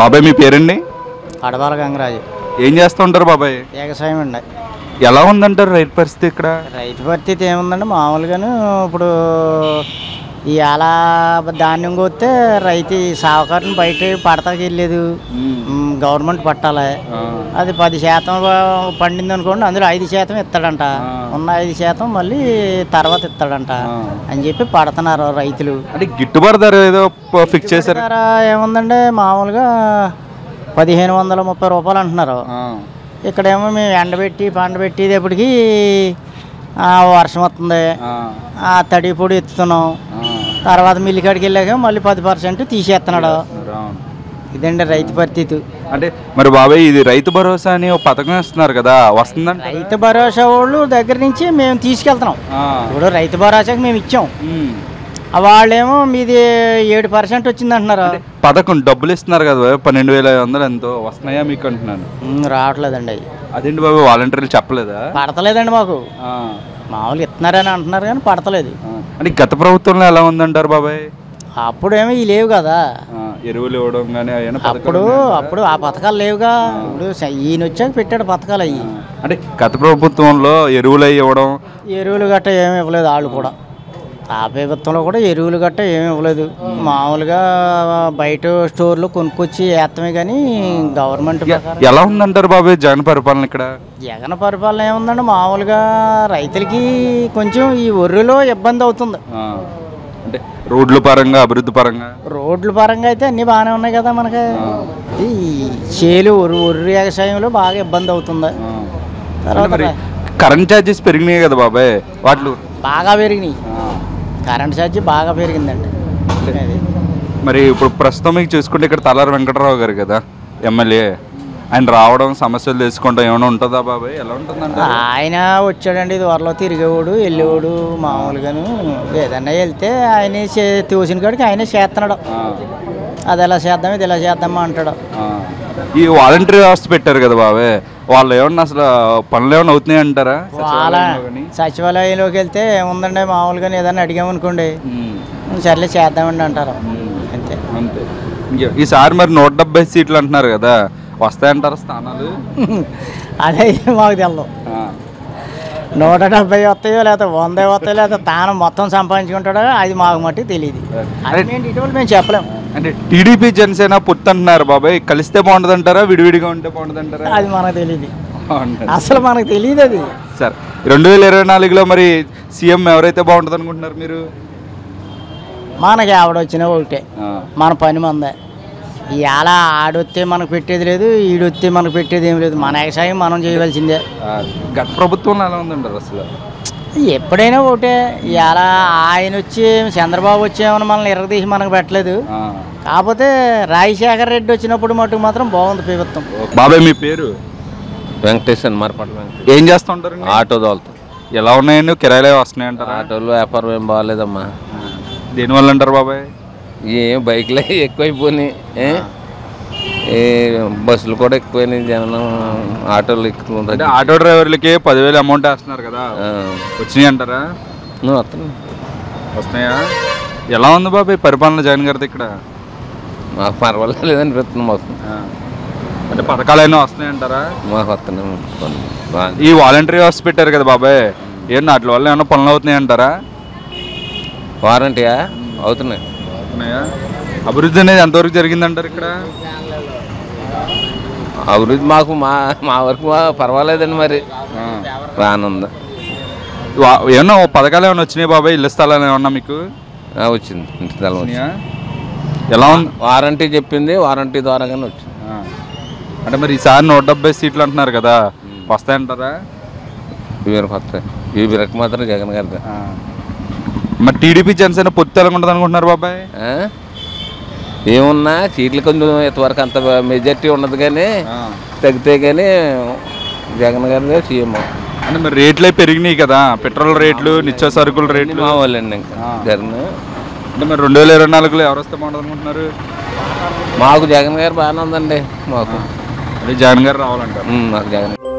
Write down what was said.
బాబాయ్ మీ పేరండి? అడవాల గంగరాజు. ఏం చేస్తూ ఉంటారు బాబాయ్? వ్యవసాయం అండి. ఎలా ఉందంటారు రైతు పరిస్థితి ఇక్కడ? రైతు పరిస్థితి ఏముందండి, మామూలుగాను ఇప్పుడు ఈ అలా ధాన్యం కొస్తే రైతు సావుకారుని బయట పడతాకి వెళ్ళలేదు, గవర్నమెంట్ పట్టాలి. అది 10% పండింది అనుకోండి, అందులో 5% ఇస్తాడంట, ఉన్న 5% మళ్ళీ తర్వాత ఇస్తాడంట అని చెప్పి పడుతున్నారు రైతులు. అంటే గిట్టుబాటు ధర ఏదో ఫిక్స్ చేశారు. ధర ఏముందండి, మామూలుగా 1530 రూపాయలు అంటున్నారు. ఇక్కడేమో మేము ఎండబెట్టి పండబెట్టేటప్పటికి వర్షం వస్తుంది, తడి పొడి ఎత్తుతున్నాం, తర్వాత మిల్లి కాడికి వెళ్ళాక మళ్ళీ 10% తీసేస్తున్నాడు. ఇదండి రైతు పరిస్థితి. అంటే మరి బాబాయ్ ఇది రైతు భరోసా అని ఒక పథకం ఇస్తున్నారు కదా, వస్తుందండి? రైతు భరోసా వాళ్ళు దగ్గర నుంచి మేము తీసుకెళ్తున్నాం. ఇప్పుడు రైతు భరోసాకి మేము ఇచ్చాం, వాళ్ళేమో మీది 7% వచ్చింది అంటున్నారు. పథకం డబ్బులు ఇస్తున్నారు కదా 12,500 ఎంతో వస్తున్నాయా మీకు అంటున్నాను. రావట్లేదండి అవి. అదేంటి బాబు, వాలంటీర్లు చెప్పలేదా? పడతలేదండి మాకు, మామూలుగా ఇస్తున్నారని అంటున్నారు కానీ పడతలేదు. అంటే గత ప్రభుత్వంలో ఎలా ఉందంటారు బాబాయ్? అప్పుడేమో ఇవి లేవు కదా, ఎరువులు ఇవ్వడం కానీ అప్పుడు ఆ పథకాలు లేవుగా. ఇప్పుడు ఈయన వచ్చాక పెట్టాడు పథకాలు అవి. అంటే గత ప్రభుత్వంలో ఎరువులు ఇవ్వడం, ఎరువులు గట్ట ఏమి ఇవ్వలేదు వాళ్ళు కూడా. ఆ ప్రభుత్వంలో కూడా ఎరువులు గట్ట ఏమి ఇవ్వలేదు, మామూలుగా బయట స్టోర్లో కొనుక్కొచ్చి వేస్తామే కానీ గవర్నమెంట్. ఎలా ఉందంటారు బాబాయ్ జగన్ పరిపాలన ఇక్కడ? జగన్ పరిపాలన ఏముందండి, మామూలుగా రైతులకి కొంచెం ఈ ఒర్రులో ఇబ్బంది అవుతుంది. అంటే రోడ్ల పరంగా, అభివృద్ధి పరంగా? రోడ్ల పరంగా అయితే అన్నీ బాగానే ఉన్నాయి కదా మనకి. ఈ చేలు ఒర్రు వ్యవసాయంలో బాగా ఇబ్బంది అవుతుంది. తర్వాత కరెంట్ ఛార్జెస్ పెరిగినాయి కదా బాబాయ్, వాటిలో బాగా పెరిగినాయి. కరెంట్ ఛార్జీ బాగా పెరిగిందండి. మరి ఇప్పుడు ప్రస్తుతం మీకు చూసుకుంటే ఇక్కడ తలారి వెంకటరావు గారు కదా ఎమ్మెల్యే, ఆయన రావడం సమస్యలు తెలుసుకోవడం ఏమైనా ఉంటుందా బాబాయ్? ఎలా ఉంటుందండి? ఆయన వచ్చాడండి, ఇది వరలో తిరిగేవాడు వెళ్ళేవాడు, మామూలుగాను ఏదన్నా వెళ్తే ఆయనే తోసిన కాడికి ఆయనే చేస్తున్నాడు. అది ఎలా చేద్దాం, ఇది ఎలా చేద్దామా అంటాడు. ఈ వాలంటీర్ వ్యవస్థ పెట్టారు కదా బాబాయ్, వాళ్ళు ఏమన్నా అసలు పనులు ఏమైనా అవుతున్నాయి అంటారా? సచివాలయంలోకి వెళ్తే ఏముందండి, మామూలుగా ఏదన్నా అడిగామనుకోండి సర్లే చేద్దామండి అంటారు, అంతే. ఈసారి మరి 170 సీట్లు అంటున్నారు కదా, వస్తాయంటారా స్థానాలు? అదే మాకు తెలదు, 170 వస్తాయో లేకపోతే 100 వస్తాయో లేకపోతే తాను మొత్తం సంపాదించుకుంటాడో అది మాకు మట్టి తెలియదు. ఇటువంటి మేము చెప్పలేము. అంటే టీడీపీ జనసేన పొత్తు అంటున్నారు బాబాయ్, కలిస్తే బాగుంటుంది అంటారా, విడివిడిగా ఉంటే బాగుంటుంది అంటారా? అది మనకు తెలియదు, అసలు మనకు తెలియదు అది. సరే, 2024లో మరి సీఎం ఎవరైతే బాగుంటుంది అనుకుంటున్నారు మీరు? మనకి ఆవిడొచ్చినా ఒకటే, మన పని మందే. ఇవాళ ఆడొస్తే మనకు పెట్టేది లేదు, ఈడొస్తే మనకు పెట్టేది ఏం లేదు, మన వ్యవసాయం మనం చేయవలసిందే. గత ప్రభుత్వంలో ఎలా ఉందంటారు అసలు? ఎప్పుడైనా ఒకటే. ఇవాళ ఆయన వచ్చి చంద్రబాబు వచ్చేమని మనల్ని ఎరగదీసి మనకు పెట్టలేదు, కాకపోతే రాజశేఖర రెడ్డి వచ్చినప్పుడు మటుకు మాత్రం బాగుంది ప్రభుత్వం. బాబాయ్ మీ పేరు? వెంకటేష్ అండి, మరపట్ల వెంకటేష్. ఏం చేస్తూ ఉంటారు? ఆటో తోలుతాం. ఎలా ఉన్నాయండి, కిరాయిలు వస్తున్నాయంటారా? ఆటోలో వ్యాపారం ఏం బాగాలేదమ్మా. దేనివల్ల అంటారు బాబాయ్? ఏం బైక్లే ఎక్కువైపోయినాయి, బస్సులు కూడా ఎక్కువైనాయి, జనం ఆటోలు ఎక్కువ. ఆటో డ్రైవర్లకి 10,000 అమౌంట్ వేస్తున్నారు కదా, వచ్చినాయి అంటారా? వస్తున్నాయా? ఎలా ఉంది బాబాయ్ పరిపాలన జగన్ గారిది ఇక్కడ? మాకు పర్వాలేదు అనిపిస్తుంది మాకు. అంటే పథకాలు అయినా వస్తున్నాయంటారా? మాకు వస్తున్నాయి. ఈ వాలంటీర్ వ్యవస్థ పెట్టారు కదా బాబాయ్, ఏంటి వాటి వల్ల ఏమన్నా పనులు అవుతున్నాయి అంటారా? వారంటీయా? అవుతున్నాయి. అభివృద్ధి అనేది ఎంతవరకు జరిగిందంటారు ఇక్కడ? అభివృద్ధి మాకు మా వరకు పర్వాలేదండి, మరి రానుందా? ఏమన్నా పథకాలు ఏమైనా వచ్చినాయి బాబాయ్, ఇళ్ళ స్థలాలు ఏమన్నా మీకు? వచ్చింది, ఇంటి స్థలం వచ్చింది. ఎలా ఉంది? వారంటీ చెప్పింది, వారంటీ ద్వారాగానే వచ్చింది. అంటే మరి ఈసారి 170 సీట్లు అంటున్నారు కదా, వస్తాయంటారా? వీరికి వస్తాయి, వీరికి మాత్రం జగన్ గారి. మరి టీడీపీ జనసేన పొత్తు ఎలా ఉంటుంది అనుకుంటున్నారు బాబాయ్? ఏమున్నా సీట్లు కొంచెం ఇంతవరకు అంత మెజార్టీ ఉండదు, కానీ తగ్గితే కానీ జగన్ గారి సీఎం. అంటే మరి రేట్లు పెరిగినాయి కదా, పెట్రోల్ రేట్లు, నిత్య సరుకుల రేట్లు మావాళ్ళండి ఇంకా జగన్. అంటే మరి 2024లో ఎవరు వస్తే బాగుంటుంది అనుకుంటున్నారు? మాకు జగన్ గారు బాగానే ఉందండి. మాకు జగన్ గారు రావాలంటారు. మాకు జగన్